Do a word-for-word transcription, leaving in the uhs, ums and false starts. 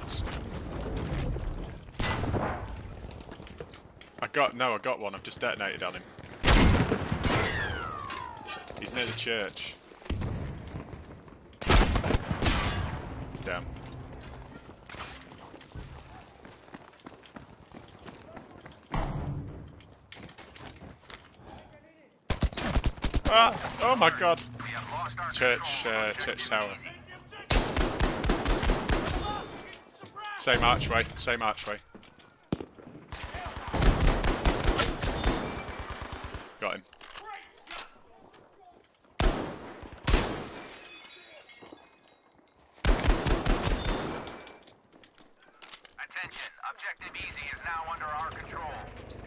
chaps. I got, no, I got one. I've just detonated on him. He's near the church. He's down. Ah! Oh my god! Church, uh, church tower. Same archway, same archway. Got him. Attention, objective easy is now under our control.